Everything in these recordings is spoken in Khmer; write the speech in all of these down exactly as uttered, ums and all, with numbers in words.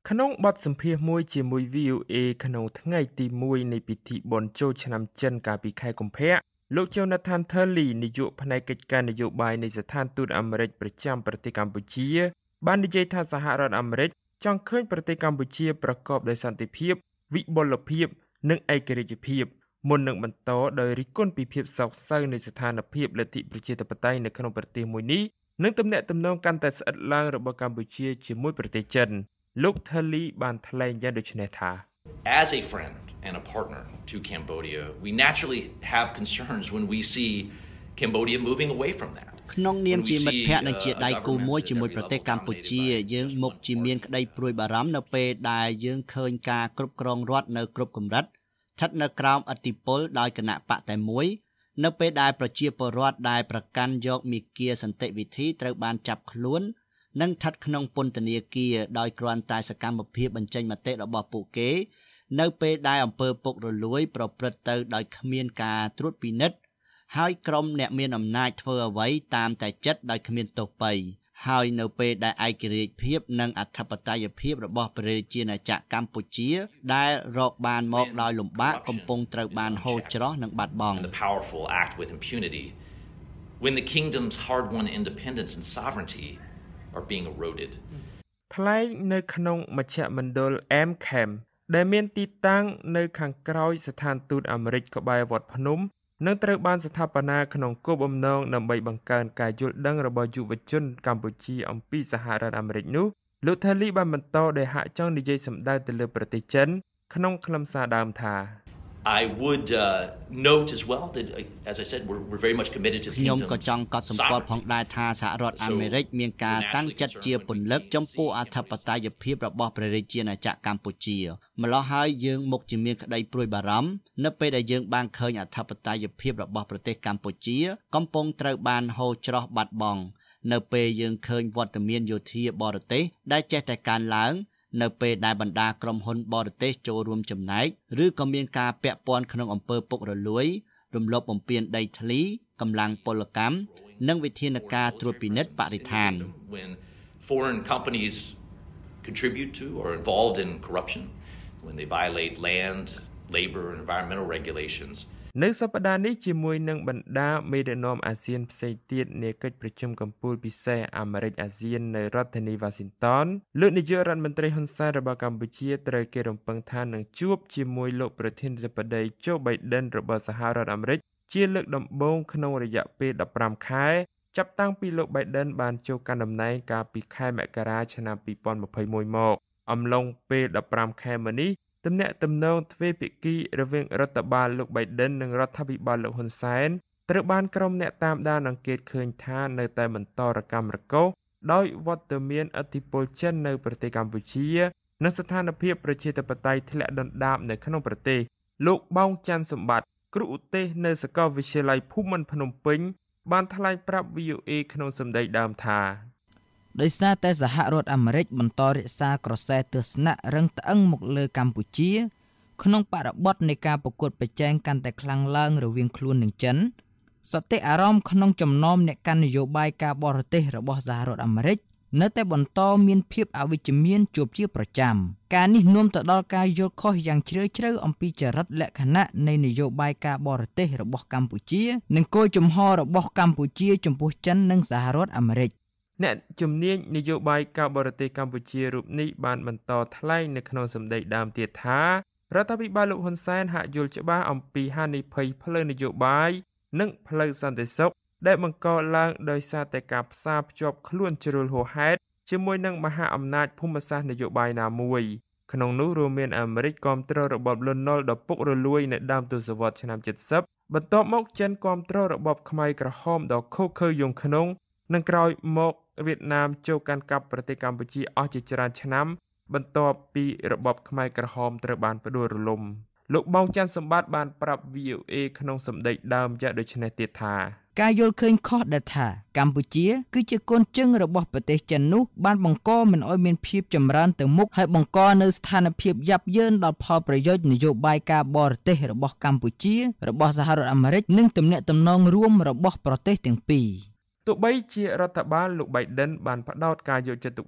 ขนมบัดสัมเพียมวยจีมวยวิวเอขนมทั้งไงตีมวยในพิธีบนโจชนำเจนกาปีไข่กุมเพะลูกเจ้านาธานเทอร์ลีนายกภายในกิจการนโยบายในสถานทูตอเมริกประจำประเทศกัมพูชีบ้านดีเจทาสหรัฐอเมริกจังเคยประเทศกัมพูชีประกอบด้วยสันติภาพวิบลภาพนึ่งไอกริจภาพมนหนึ่งบรรโตโดยริก้นปีเพียบสอกเซอร์ในสถานภาพและทิประชาธิปไตยในขนมประเทศมวยนี้นึ่งตำแหน่งตำแหน่งการแต่สัตว์ล่างระบบกัมพูชีจีมวยประเทศจันลูกเทอร์ลีบานทะเลยันโดยชนทา As a friend and a partner to Cambodia, we naturally have concerns when we see Cambodia moving away from that. ក្នុងនាមជាមិត្តភក្តិនិងជាដៃគូមួយជាមួយប្រទេសកម្ពុជាយើងមុខជាមានក្តីព្រួយបារម្ភនៅពេលដែលយើងឃើញការគ្រប់គ្រងរដ្ឋនៅគ្រប់កម្រិតស្ថិតនៅក្រោមឥទ្ធិពលដោយគណៈបកតែមួយនៅពេលដែលប្រជាពលរដ្ឋដែលប្រកាន់យកមាគ៌ាសន្តិវិធីត្រូវបានចាប់ខ្លួននិងស្ថិតក្នុងពន្ធនាគារដោយគ្រាន់តែសកម្មភាពបញ្ចេញមតិរបស់ពួកគេនៅពេលដែលអំពើពុករលួយប្រព្រឹត្តទៅដោយគ្មានការត្រួតពិនិត្យហើយក្រុមអ្នកមានអំណាចធ្វើអ្វីតាមតែចិត្តដោយគ្មានទោសពៃហើយនៅពេលដែលឯករាជ្យភាពនិងអធិបតេយ្យភាពរបស់ព្រះរាជាណាចក្រកម្ពុជាដែលរកបានមកដោយលំបាកកំពុងត្រូវបានហូរច្រោះនិងបាត់បង់ The powerful act with impunity when the kingdom's hard-won independence and sovereignty are being eroded ថ្លែងនៅក្នុងមជ្ឈមណ្ឌល M Camp ដែលមានទីតាំងនៅខាងក្រោយស្ថានទូតអាមេរិកក្បែរវត្តភ្នំនឹងត្រូវបានស្ថាបនាក្នុងគោលបំណងដើម្បីបង្កើនការយល់ដឹងរបស់យុវជនកម្ពុជាអំពីសហរដ្ឋអាមេរិកនោះលោកថាលីបានបន្តដែលហាក់ចង់និយាយសម្ដៅទៅលើប្រទេសចិនក្នុងខ្លឹមសារដើមថា I would uh, note as well that as I said we're, we're very much committed to the kingdom's ខ្ញុំក៏ចង់កត់សម្គាល់ផងដែរថាសហរដ្ឋអាមេរិកមានការតាំងចិត្តជាពន្លឹកចំពោះអធិបតេយ្យភាពរបស់ព្រះរាជាណាចក្រកម្ពុជាម្ល៉េះហើយយើងមុខជាមានក្តីព្រួយបារម្ភនៅពេលដែលយើងបានឃើញអធិបតេយ្យភាពរបស់ប្រទេសកម្ពុជាកំពុងត្រូវបានហូរច្រោះបាត់បង់នៅពេលយើងឃើញវត្តមានយោធាបរទេសដែលចេះតែកើនឡើងនៅពេលដែលបណ្ដាក្រុមហ៊ុនបរទេសចូលរួមចំណែកឬក៏មានការពាក់ព័ន្ធក្នុងអំពើពុករលួយរំលោភបំពានដីធ្លីកម្លាំងពលកម្មនិងវិធានការត្រួតពិនិត្យបរិស្ថាន when foreign companies contribute to or involved in corruption when they violate land labor and environmental regulations នៅសប្តាហ៍នេះជាមួយនឹងបណ្ដាមេដឹកនាំអាស៊ានផ្សេងទៀតនៃកិច្ចប្រជុំកំពូលពិសេសអាមេរិកអាស៊ាននៅរដ្ឋធានីវ៉ាស៊ីនតោនលោកនាយករដ្ឋមន្ត្រីហ៊ុនសែនរបស់កម្ពុជាត្រូវគេរំពឹងថានឹងជួបជាមួយលោកប្រធានាធិបតីโจ Biden របស់សហរដ្ឋអាមេរិកជាលើកដំបូងក្នុងរយៈពេលដប់ប្រាំខែចាប់តាំងពីលោក Biden បានចូលកាន់តំណែងកាលពីខែមករាឆ្នាំពីរពាន់ម្ភៃមួយមកអំឡុងពេលដប់ប្រាំខែមកនេះទំនាក់ទំនងទ្វេភាគីរវាងរដ្ឋបាលលោក Biden និងរដ្ឋាភិបាលលោកហ៊ុនសែនត្រូវបានក្រុមអ្នកតាមដានអង្កេតឃើញថានៅតែបន្តរកម្មរកោសដោយវត្តមានឥទ្ធិពលចិននៅប្រទេសកម្ពុជានិងស្ថានភាពប្រជាធិបតេយ្យធ្លាក់ដុនដាបនៅក្នុងប្រទេសលោកបោងច័ន្ទសម្បត្តិគ្រូឧទ្ទេសនៅសាកលវិទ្យាល័យភូមិន្ទភ្នំពេញបានថ្លែងប្រាប់ V O A ក្នុងសម្ដីដើមថាដោយសារតែសហរដ្ឋអាមេរិកបន្តរក្សាក្រសែទស្សនៈរឹងត្អឹងមកលើកម្ពុជាក្នុងបរិបទនៃការប្រកួតប្រជែងកាន់តែខ្លាំងឡើងរវាងខ្លួននិងចិនសតិអារម្មណ៍ក្នុងចំណោមអ្នកកាន់នយោបាយការបរទេសរបស់សហរដ្ឋអាមេរិកនៅតែបន្តមានភាពអវិជ្ជមានជួបជាប្រចាំការនេះនាំទៅដល់ការយល់ខុសយ៉ាងជ្រាលជ្រៅអំពីចរិតលក្ខណៈនៃនយោបាយការបរទេសរបស់កម្ពុជានិងគោលជំហររបស់កម្ពុជាចំពោះចិននិងសហរដ្ឋអាមេរិកអ្នកជំនាញនយោបាយការបរទេសកម្ពុជារូបនេះបានបន្តថ្លែងនៅក្នុងសម្ដីដើមទៀតថារដ្ឋាភិបាលលោកហ៊ុនសែនហាក់យល់ច្បាស់អំពីហានិភ័យផ្លូវនយោបាយនិងផ្លូវសន្តិសុខដែលបង្កឡើងដោយសារតែការផ្សារភ្ជាប់ខ្លួនជ្រុលហួសហេតុជាមួយនឹងមហាអំណាចភូមិសាស្ត្រនយោបាយណាមួយក្នុងនោះរួមមានអាមេរិកគាំទ្ររបបលន់នល់ដ៏ពុករលួយនៅដើមទសវត្សរ៍ឆ្នាំ เจ็ดสิบ បន្ទាប់មកចិនគាំទ្ររបបខ្មែរក្រហមដ៏ឃោរឃៅយងក្នុងនិងក្រោយមកវៀតណាមចូលកាន់កាប់ប្រទេសកម្ពុជាអស់ជាច្រើនឆ្នាំបន្ទាប់ពីរបបខ្មែរក្រហមត្រូវបានផ្ដួលរលំលោកបោងច័ន្ទសម្បត្តិបានប្រាប់ V O A ក្នុងសម្ដីដើមយ៉ាងដូចនេះទៀតថាការយល់ឃើញខុសដែលថាកម្ពុជាគឺជាកូនជើងរបស់ប្រទេសចិននោះបានបង្កមិនឲ្យមានភាពចម្រើនទៅមុខហើយបង្កនៅស្ថានភាពយ៉ាប់យ៉ឺនដល់ផលប្រយោជន៍នយោបាយការបរទេសរបស់កម្ពុជារបស់សហរដ្ឋអាមេរិកនិងទំនាក់ទំនងរួមរបស់ប្រទេសទាំងពីរទោះបីជារដ្ឋបាលលោក Biden បានផ្ដោតការយកចិត្តទុកដាក់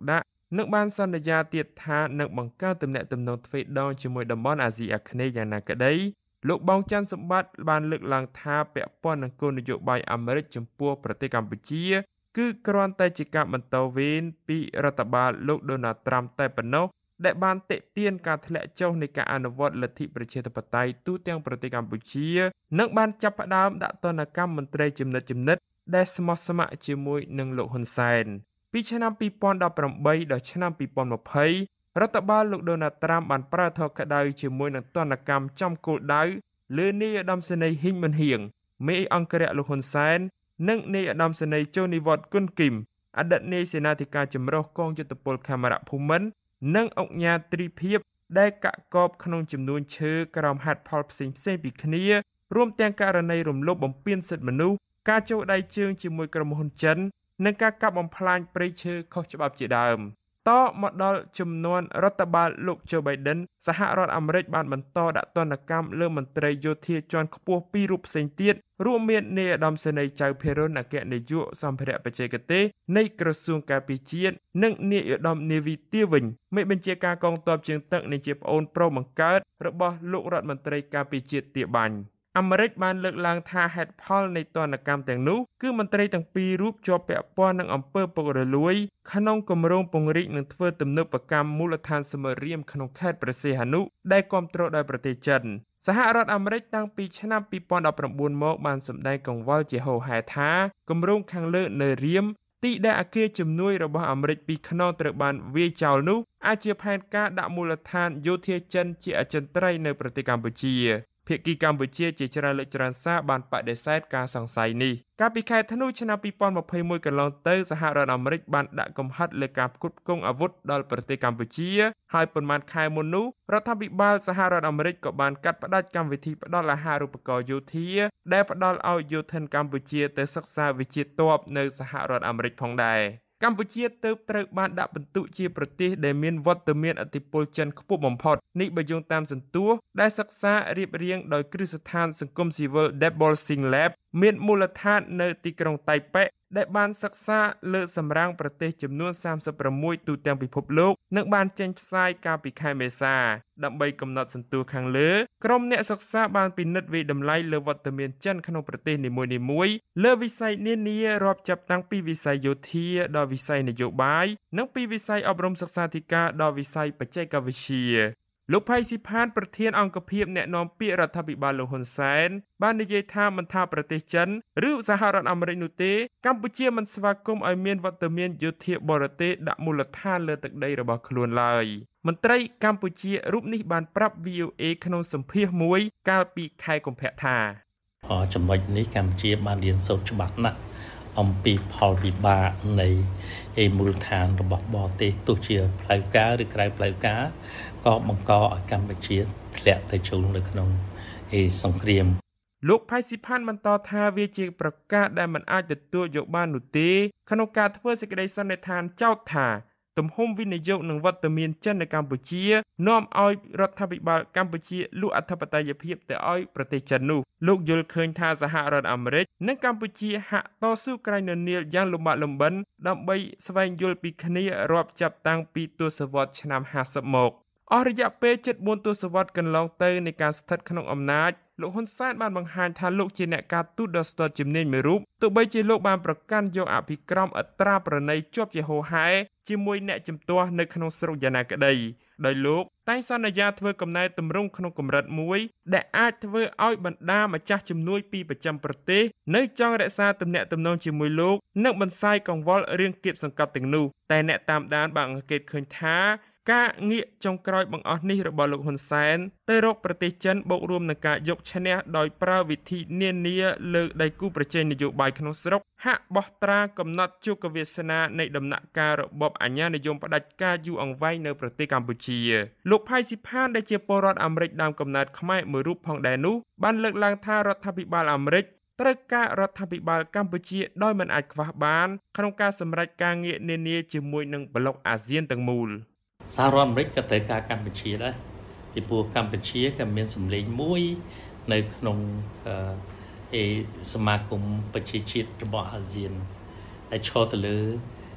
នឹងបានសន្យាទៀតថានឹងបង្កើតទំនាក់ទំនងទ្វេដងជាមួយតំបន់អាស៊ីអាគ្នេយ៍យ៉ាងណាក្តីលោកបោងច័ន្ទសម្បត្តិបានលើកឡើងថាពាក់ព័ន្ធនឹងគោលនយោបាយអាមេរិកចំពោះប្រទេសកម្ពុជាគឺគ្រាន់តែជាការបន្តវេនពីរដ្ឋបាលលោកដូណាល់ត្រាំតែប៉ុណ្ណោះដែលបានតេទៀនការធ្លាក់ចុះនៃការអនុវត្តលទ្ធិប្រជាធិបតេយ្យទូទាំងប្រទេសកម្ពុជានិងបានចាប់ផ្ដើមដាក់ទណ្ឌកម្មមន្ត្រីចំណិតចំណិតដែលស្មោះស្ម័គ្រជាមួយនឹងលោកហ៊ុនសែនពីឆ្នាំពីរពាន់ដប់ប្រាំបីដល់ឆ្នាំពីរពាន់ម្ភៃរដ្ឋបាលលោកដូណាល់ត្រាំបានប្រើធរក្តៅជាមួយនឹងទណ្ឌកម្មចំគោលដៅលើនាយឧត្តមសេនីយ៍ហ៊ីងមិនហៀងមេអង្គរៈលោកហ៊ុនសែននិងនាយឧត្តមសេនីយ៍ជូនីវ៉ាត់គុនគីមអតីតនាយសេនាធិការចម្រុះកងយុទ្ធពលខេមរៈភូមិន្ទនិងអង្គការទ្រីភិបដែលកាក់កបក្នុងចំនួនឈើក្រោមហេតុផលផ្សេងផ្សេងពីគ្នារួមទាំងករណីរំលោភបំពានសិទ្ធិមនុស្សការចូលដៃជើងជាមួយក្រុមហ៊ុនចិននិងការកាប់បំផ្លាញព្រៃឈើខុសច្បាប់ជាដើមតមកដល់ចំនួនរដ្ឋបាលលោកโจ Biden សហរដ្ឋអាមេរិកបានបន្តដាក់ទណ្ឌកម្មលើមន្ត្រីយោធាជាន់ខ្ពស់ពីររូបផ្សេងទៀតរួមមាននាយឧត្តមសេនីយ៍ចៅភិរុនអគ្គនាយកសម្ភារៈបច្ចេកទេសនៃក្រសួងការពារជាតិនិងនាយឧត្តមនាវីទាវិញមេបញ្ជាការកងទ័ពជើងទឹកនៃជាប្អូនប្រុសបង្កើតរបស់លោករដ្ឋមន្ត្រីការពារជាតិទាបាញ់អាមេរិកបានលើកឡើងថាហេតុផលនៃទណ្ឌកម្មទាំងនោះគឺមន្ត្រីទាំងពីររូបជាប់ពាក់ព័ន្ធនឹងអំពើពុករលួយក្នុងគម្រោងពង្រីកនិងធ្វើទំនើបកម្មមូលដ្ឋានសមរាមក្នុងខេត្តព្រះសីហនុដែលគាំទ្រដោយប្រទេសចិនសហរដ្ឋអាមេរិកតាំងពីឆ្នាំពីរពាន់ដប់ប្រាំបួនមកបានសម្ដែងកង្វល់ជាហូរហែថាគម្រោងខាងលើនៅរាមទីដែលអគារជំនួយរបស់អាមេរិកពីរខ្នងត្រូវបានវាយចោលនោះអាចជាផែនការដាក់មូលដ្ឋានយោធាចិនជាអចិន្ត្រៃយ៍នៅប្រទេសកម្ពុជាភាគីកម្ពុជាជាច្រើនលើកច្រើនសារបានបដិសេធការសង្ស័យនេះកាលពីខែធ្នូឆ្នាំពីរពាន់ម្ភៃមួយកន្លងទៅសហរដ្ឋអាមេរិកបានដាក់កំហិតលើការផ្គត់ផ្គង់អាវុធដល់ប្រទេសកម្ពុជាហើយប៉ុន្មានខែមុននោះរដ្ឋាភិបាលសហរដ្ឋអាមេរិកក៏បានកាត់ផ្តាច់កម្មវិធីផ្ដល់អាហារូបករណ៍យោធាដែលផ្ដល់ឲ្យយោធិនកម្ពុជាទៅសិក្សាវិជ្ជាទ័ពនៅសហរដ្ឋអាមេរិកផងដែរកម្ពុជាទើបត្រូវបានដាក់ពិន្ទុជាប្រទេសដែលមានវត្តមានឥទ្ធិពលចិនខ្ពស់បំផុតនេះបើយោងតាមសន្ទស្សន៍ដែលសិក្សារៀបរៀងដោយគ្រឹះស្ថានសង្គមស៊ីវិល Debolsing Lab មានមូលដ្ឋាននៅទីក្រុងតៃប៉េដែលបានសិក្សាលើសម្រាងប្រទេសចំនួនសាមសិបប្រាំមួយទូទាំងពិភពលោកនិងបានចេញផ្សាយកាលពីខែមេសាដើម្បីកំណត់សន្ទុះខាងលើក្រុមអ្នកសិក្សាបានពិនិត្យវិតម្លៃលើវត្តមានចិនក្នុងប្រទេសនីមួយៗលើវិស័យនានារាប់ចាប់តាំងពីវិស័យយោធាដល់វិស័យនយោបាយនិងពីវិស័យអប់រំសិក្សាធិការដល់វិស័យបច្ចេកវិទ្យាលោកផៃស៊ីផានប្រធានអង្គភិបអ្នកនាំពាក្យរដ្ឋាភិបាលលោកហ៊ុនសែនបាននិយាយថាមិនថាប្រទេសចិនឬសហរដ្ឋអាមេរិកនោះទេកម្ពុជាមិនស្វាគមន៍ឲ្យមានវត្តមានយោធាបរទេសដាក់មូលដ្ឋានលើទឹកដីរបស់ខ្លួនឡើយមន្ត្រីកម្ពុជារូបនេះបានប្រាប់ វី អូ អេ ក្នុងសម្ភាសន៍មួយកាលពីខែកុម្ភៈថាចំណុចនេះកម្ពុជាបានរៀនសូត្រច្បាស់ណាស់អំពីផលវិបាកនៃមូលដ្ឋានរបស់បរទេសទោះជាផ្លូវការឬក្រៅផ្លូវការក៏បង្កឲ្យកម្ពុជាធ្លាក់ទៅជុំនៅក្នុងសង្គ្រាមលោកផៃស៊ីផានបន្តថាវាជាប្រកាសដែលមិនអាចទទួលយកបាននោះទេក្នុងការធ្វើសេចក្តីសន្និដ្ឋានចោទថាទំហំវិនិយោគនិងវត្តមានចិននៅកម្ពុជានាំឲ្យរដ្ឋាភិបាលកម្ពុជាលួចអធិបតេយ្យភាពទៅឲ្យប្រទេសចិននោះលោកយល់ឃើញថាសហរដ្ឋអាមេរិកនិងកម្ពុជាហាក់តស៊ូក្រែងននៀលយ៉ាងលំបាកលំបិនដើម្បីស្វែងយល់ពីគ្នារាប់ចាប់តាំងពីទសវត្សរ៍ឆ្នាំហាសិបមកអស់រយៈពេលជិតបួនទសវត្សរ៍កន្លងទៅនៃការស្ថិតក្នុងអំណាចលោកហ៊ុនសែនបានបង្ហាញថាលោកជាអ្នកការទូតដ៏ស្ទាត់ជំនាញមួយរូបទោះបីជាលោកបានប្រកាន់យកអភិក្រមអត្រាប្រណីជាប់ជាហូរហែជាមួយអ្នកជំទាស់នៅក្នុងស្រុកយ៉ាងណាក្តីដោយលោកតែងសន្យាធ្វើកំណែទម្រង់ក្នុងកម្រិតមួយដែលអាចធ្វើឲ្យបណ្ដាម្ចាស់ជំនួយពីប្រចាំប្រទេសនៅចង់រក្សាទំនាក់ទំនងជាមួយលោកនិងបន្សាយកង្វល់រឿងគៀបសង្កត់ទាំងនោះតែអ្នកតាមដានបានអង្កេតឃើញថាការងាកចុងក្រោយបង្អស់នេះរបស់លោកហ៊ុនសែនទៅរកប្រទេសចិនបូករួមនឹងការយកឈ្នះដោយប្រើវិធីនានាលើដៃគូប្រជែងនយោបាយក្នុងស្រុកហាក់បោះត្រាកំណត់ជោគវាសនានៃដំណាក់កាលរបបអាញានិយមផ្ដាច់ការយូរអង្វែងនៅប្រទេសកម្ពុជាលោកផៃស៊ីផានដែលជាពលរដ្ឋអាមេរិកដើមកំណើតខ្មែរមួយរូបផងដែរនោះបានលើកឡើងថារដ្ឋាភិបាលអាមេរិកត្រូវការរដ្ឋាភិបាលកម្ពុជាដោយមិនអាចខ្វះបានក្នុងការសម្រេចការងារនានាជាមួយនឹងប្លុកអាស៊ានទាំងមូលសហរដ្ឋអាមេរិកក៏ត្រូវការកម្ពុជាដែរពីព្រោះកម្ពុជាក៏មានសម្លេងមួយនៅក្នុងអឺសមាគមប្រជាជាតិរបស់អាស៊ានដែលឈរទៅលើ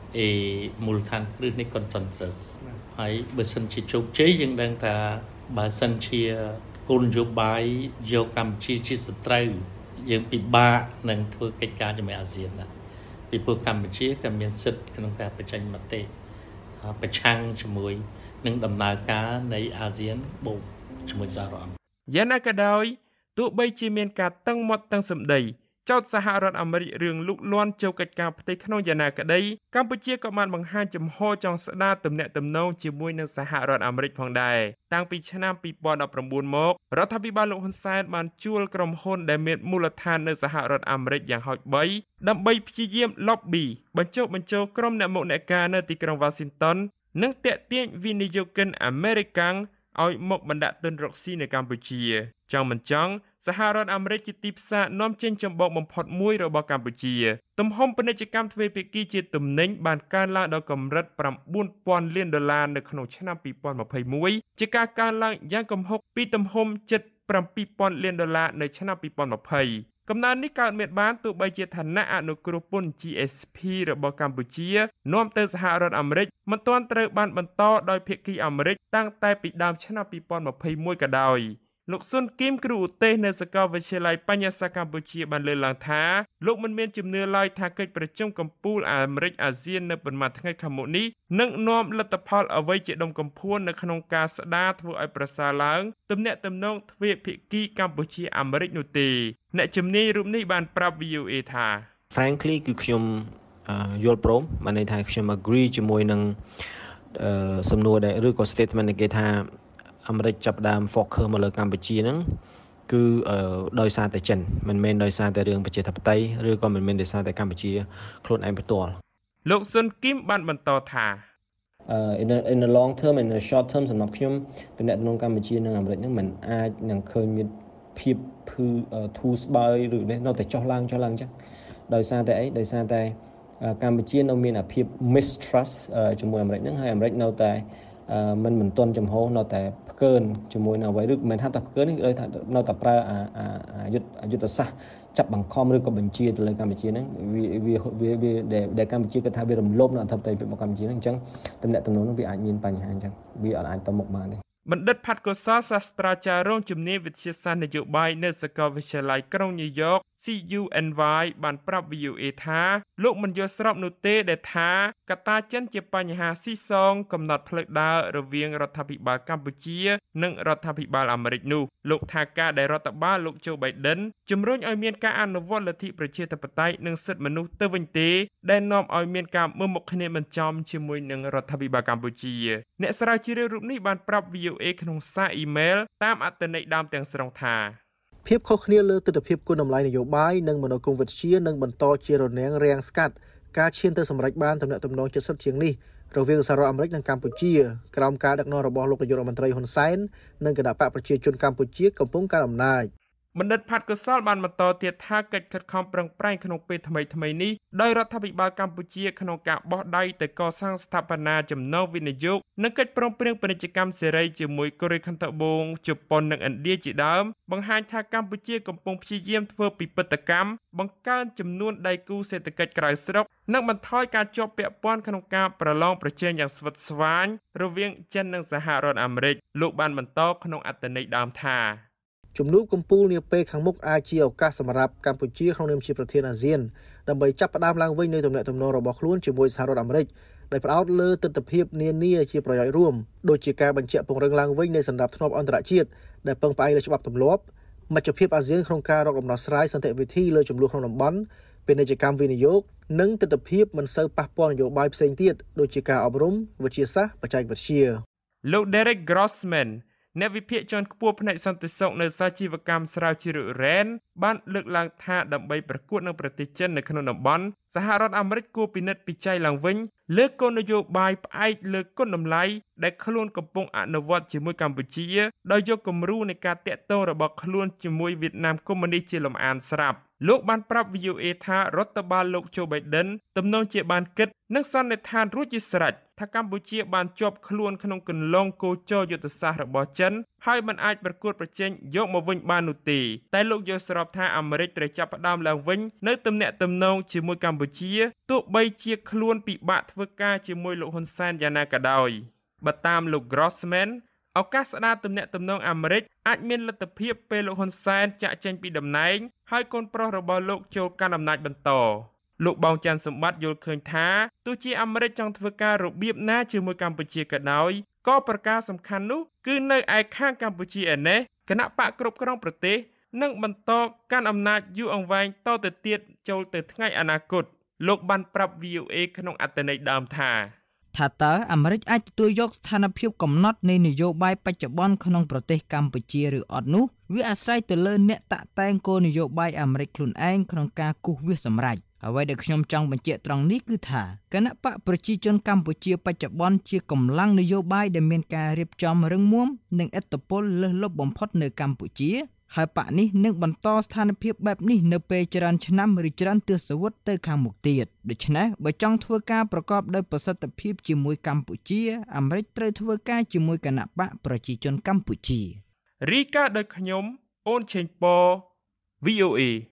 អេមូលដ្ឋានគ្រឹះនៃ consensus ហើយបើសិនជាជោគជ័យយើងដឹងថាបើសិនជាគោលនយោបាយយកកម្ពុជាជាសត្រូវយើងពិបាកនឹងធ្វើកិច្ចការជាមួយអាស៊ានណាពីព្រោះកម្ពុជាក៏មានសិទ្ធិក្នុងការបញ្ចេញមតិប្រឆាំងជាមួយនឹងដំណើរការនៃអាស៊ានបូកជាមួយសហរដ្ឋអាមេរិកយ៉ាងណាក៏ដោយទោះបីជាមានការតឹងមាត់តឹងសម្ដីចោទសហរដ្ឋអាមេរិករឿងលុកលាន់ចូលកិច្ចការផ្ទៃក្នុងយ៉ាងណាក្តីកម្ពុជាក៏បានបង្ហាញចំហចង់ស្ដារទំនាក់ទំនងជាមួយនឹងសហរដ្ឋអាមេរិកផងដែរតាំងពីឆ្នាំពីរពាន់ដប់ប្រាំបួនមករដ្ឋាភិបាលលោកហ៊ុនសែនបានជួលក្រុមហ៊ុនដែលមានមូលដ្ឋាននៅសហរដ្ឋអាមេរិកយ៉ាងហោចបីដើម្បីព្យាយាម lobby បញ្ចុះបញ្ចូលក្រុមអ្នកមុខអ្នកការនៅទីក្រុង Washington និងទាក់ទាញវិនិយោគិនអាមេរិកាំងឲ្យមកបណ្ដាក់ទុនរកស៊ីនៅកម្ពុជាចង់មិនចង់សហរដ្ឋអាមេរិកជាទីផ្សារនាំចេញចម្បងបំផុតមួយរបស់កម្ពុជាទំហំពាណិជ្ជកម្មទ្វេភាគីជាទំនិញបានកើនឡើងដល់កម្រិតប្រាំបួនពាន់លានដុល្លារនៅក្នុងឆ្នាំពីរពាន់ម្ភៃមួយជាការកើនឡើងយ៉ាងគំហុកពីទំហំជិតប្រាំពីរពាន់លានដុល្លារនៅឆ្នាំពីរពាន់ម្ភៃកំណើននេះកើតមានបានទោះបីជាឋានៈអនុគ្រោះពន្ធ G S P របស់កម្ពុជានាំទៅសហរដ្ឋអាមេរិកមិនទាន់ត្រូវបានបន្តដោយភាគីអាមេរិកតាំងតែពីដើមឆ្នាំពីរពាន់ម្ភៃមួយក៏ដោយលោកស៊ុនគីមគ្រូឧទ្ទេសនៅសាកលវិទ្យាល័យបញ្ញាសាស្ត្រកម្ពុជាបានលើកឡើងថាលោកមិនមានជំនឿឡើយថាកិច្ចប្រជុំកំពូលអាមេរិកអាស៊ាននៅប៉ុន្មានថ្ងៃខាងមុខនេះនឹងនាំលទ្ធផលអ្វីជាដុំកំភួននៅក្នុងការស្ដារធ្វើឲ្យប្រសើរឡើងទំនាក់ទំនងទ្វេភាគីកម្ពុជាអាមេរិកនោះទេអ្នកជំនាញរូបនេះបានប្រាប់ V O A ថា Frankly គឺខ្ញុំយល់ព្រមបានន័យថាខ្ញុំ agree ជាមួយនឹងសំណួរដែលឬក៏ statement នៃគេថាអាមេរិកចាប់ផ្ដើម focus មកលើកម្ពុជាហ្នឹងគឺដោយសារតែចិនមិនមែនដោយសារតែរឿងប្រជាធិបតេយ្យឬក៏មិនមែនដោយសារតែកម្ពុជាខ្លួនឯងផ្ទាល់លោកស៊ុនគីមបានបន្តថា in the in the long term and the short term សម្រាប់ខ្ញុំទំនាក់ទំនងកម្ពុជានិងអាមេរិកហ្នឹងมันអាចនឹងឃើញមានភាពភឺធូរស្បើយឬនៅតែចុះឡើងចុះឡើងអញ្ចឹងដោយសារតែអីដោយសារតែកម្ពុជានៅមានអាភាព mistrust ជាមួយអាមេរិកហ្នឹងហើយអាមេរិកនៅតែមិនមិនទាន់ចំហនៅតែផ្កើនជាមួយនៅអ្វីឬមិនថាតែផ្កើននេះគឺថានៅតែប្រើអាយុទ្ធយុទ្ធសាស្ត្រចាប់បង្ខំឬក៏បញ្ជាទៅលើកម្ពុជាហ្នឹងវាវាវាដែលកម្ពុជាគាត់ថាវារំលោភនៅអធិបតេយ្យភាពរបស់កម្ពុជាហ្នឹងអញ្ចឹងទំនាក់ទំនងហ្នឹងវាអាចមានបញ្ហាអញ្ចឹងវាអាចទៅមុខបានទេបណ្ឌិតផាត់កុសលសាស្ត្រាចារ្យរងជំនាញវិទ្យាសាស្ត្រនយោបាយនៅសាកលវិទ្យាល័យក្រុងញូវយ៉ក C U N Y បានប្រាប់ V O A ថាលោកមិនយល់ស្របនោះទេដែលថាកត្តាចិនជាបញ្ហាស៊ីសងកំណត់ផ្លូវដើររវាងរដ្ឋាភិបាលកម្ពុជានិងរដ្ឋាភិបាលអាមេរិកនោះលោកថាការដែលរដ្ឋបាលលោកโจ Biden ជំរុញឲ្យមានការអនុវត្តលទ្ធិប្រជាធិបតេយ្យនិងសិទ្ធិមនុស្សទៅវិញទេដែលនាំឲ្យមានការមើលមុខគ្នាមិនចំជាមួយនឹងរដ្ឋាភិបាលកម្ពុជាអ្នកស្រាវជ្រាវរូបនេះបានប្រាប់ V O A ក្នុងសារអ៊ីមែលតាមអត្ថន័យដើមទាំងស្រុងថាភាពខុសគ្នាលើទស្សនវិជ្ជាគុណតម្លៃនយោបាយនិងមនោគមវិជ្ជានឹងបន្តជារនាំងរាំងស្កាត់ការឈានទៅសម្រេចបានទំនាក់ទំនងជិតស្និទ្ធជាងនេះរវាងសហរដ្ឋអាមេរិកនិងកម្ពុជាក្រោមការដឹកនាំរបស់លោកនាយករដ្ឋមន្ត្រីហ៊ុនសែននិងគណបកប្រជាជនកម្ពុជាកំពុងកាន់អំណាចបណ្ឌិតផាត់កុសលបានបន្តទៀតថាកិច្ចខិតខំប្រឹងប្រែងក្នុងពេលថ្មីថ្មីនេះដោយរដ្ឋាភិបាលកម្ពុជាក្នុងការបោះដៃទៅកសាងស្ថាបនាចំណូលវិនិយោគនិងកិច្ចព្រមព្រៀងពាណិជ្ជកម្មសេរីជាមួយកូរ៉េខាងត្បូងជប៉ុននិងឥណ្ឌាជាដើមបង្ហាញថាកម្ពុជាកំពុងព្យាយាមធ្វើពិពិធកម្មបង្កើនចំនួនដៃគូសេដ្ឋកិច្ចក្រៅស្រុកនិងបន្ថយការជាប់ពាក់ព័ន្ធក្នុងការប្រឡងប្រជែងយ៉ាងស្វិតស្វាញរវាងចិននិងសហរដ្ឋអាមេរិកលោកបានបន្តក្នុងអត្ថន័យដើមថាជំនួបកំពូលនាពេលខាងមុខអាចជាឱកាសសម្រាប់កម្ពុជាក្នុងនាមជាប្រធានអាស៊ានដើម្បីចាប់ផ្ដើមឡើងវិញនូវទំនាក់ទំនងរបស់ខ្លួនជាមួយសហរដ្ឋអាមេរិកដែលផ្ដោតលើទិដ្ឋភាពនានាជាប្រយោជន៍រួមដូចជាការបញ្ជាក់ពង្រឹងឡើងវិញនៃសណ្ដាប់ធ្នាប់អន្តរជាតិដែលពឹងផ្អែកលើច្បាប់ទម្លាប់មជ្ឈភាពអាស៊ានក្នុងការរកដំណោះស្រាយសន្តិវិធីលើជម្លោះក្នុងតំបន់ពាណិជ្ជកម្មវិនិយោគនិងទិដ្ឋភាពមិនសូវប៉ះពាល់នយោបាយផ្សេងទៀតដូចជាការអប់រំវិទ្យាសាស្ត្របច្ចេកវិទ្យាលោក Derek Grossmanអ្នកវិភាគជាន់ខ្ពស់ផ្នែកសន្តិសុខនៅសាជីវកម្មស្រាវជ្រាវ Rand បានលើកឡើងថាដើម្បីប្រកួតនឹងប្រទេសចិននៅក្នុងតំបន់សហរដ្ឋអាមេរិកគួរពិនិត្យពិច័យឡើងវិញលើគោលនយោបាយផ្អែកលើគុណតម្លៃដែលខ្លួនកំពុងអនុវត្តជាមួយកម្ពុជាដោយយកគំរូនៃការតាក់ទងរបស់ខ្លួនជាមួយវៀតណាមកុម្មុយនីសជាលំអានស្រាប់លោកបានប្រាប់ V O A ថារដ្ឋបាលលោក Joe Biden ទំនងជាបានគិតនិងសន្និដ្ឋានរួចជាស្រេចថាកម្ពុជាបានជាប់ខ្លួនក្នុងគន្លងគោចរយុទ្ធសាស្ត្ររបស់ចិនហើយមិនអាចប្រកួតប្រជែងយកមកវិញបាននោះទេតែលោកយល់ស្របថាអាមេរិកត្រូវចាប់ផ្ដើមឡើងវិញនៅទំនាក់ទំនងជាមួយកម្ពុជាទោះបីជាខ្លួនពិបាកធ្វើការជាមួយលោកហ៊ុនសែនយ៉ាងណាក៏ដោយបើតាមលោក Grossman ឱកាសស្ដារទំនាក់ទំនងអាមេរិកអាចមានលទ្ធភាពពេលលោកហ៊ុនសែនចាក់ចេញពីតំណែងហើយកូនប្រុសរបស់លោកចូលកាន់អំណាចបន្តលោកបោងច័ន្ទសម្បត្តិយល់ឃើញថាទោះជាអាមេរិកចង់ធ្វើការរបៀបណាជាមួយកម្ពុជាក៏ដោយក៏ប្រការសំខាន់នោះគឺនៅឯខាងកម្ពុជាឯណេះគណៈបកគ្រប់គ្រងប្រទេសនឹងបន្តកាន់អំណាចយូរអង្វែងតទៅទៀតចូលទៅថ្ងៃអនាគតលោកបានប្រាប់ V O A ក្នុងអត្ថន័យដើមថាថាតើអាមេរិកអាចទទួលយកស្ថានភាពកំណត់នៃនយោបាយបច្ចុប្បន្នក្នុងប្រទេសកម្ពុជាឬអត់នោះវាអាស្រ័យទៅលើអ្នកតាក់តែងគោលនយោបាយអាមេរិកខ្លួនឯងក្នុងការគូសវាសសម្រេចអ្វីដែលខ្ញុំចង់បញ្ជាក់ត្រង់នេះគឺថាគណៈបកប្រជាជនកម្ពុជាបច្ចុប្បន្នជាកម្លាំងនយោបាយដែលមានការរៀបចំរឹងមាំនិងឥទ្ធិពលលើសលប់បំផុតនៅកម្ពុជាហើយបកនេះនឹងបន្តស្ថានភាពបែបនេះនៅពេលច្រើនឆ្នាំឬច្រើនទសវត្សរ៍ទៅខាងមុខទៀតដូច្នេះបើចង់ធ្វើការប្រកបដោយប្រសិទ្ធភាពជាមួយកម្ពុជាអាមេរិកត្រូវធ្វើការជាមួយគណៈបកប្រជាជនកម្ពុជារីកាដោយខ្ញុំអូនឆេងប៉ V O A